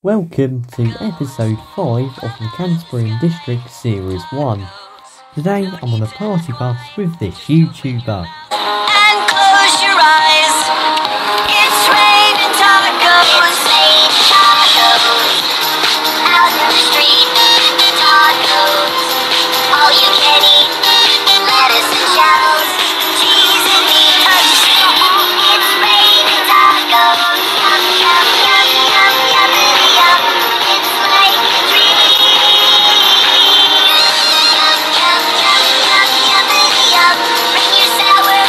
Welcome to episode 5 of the Cansbury District Series 1. Today I'm on a party bus with this YouTuber. And close your eyes. It's raining tacos. Out in the street, tacos. All you can eat, lettuce and shells, cheese and meat. It's raining tacos. Yum, yum, yum, yum, yummity yum. It's like a dream. Yum, yum, yum, yum, yummity yum. Bring your sour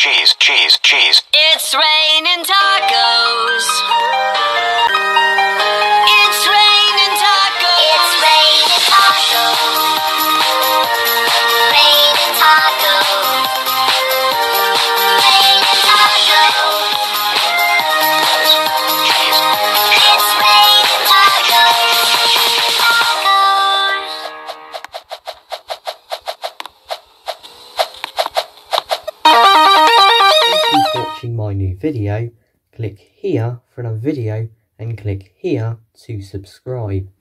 cheese, cheese, cheese. It's raining tacos. It's raining tacos. It's raining tacos. Raining tacos. Raining tacos. It's raining tacos. Tacos. Thank you for watching my new video. Click here for another video and click here to subscribe.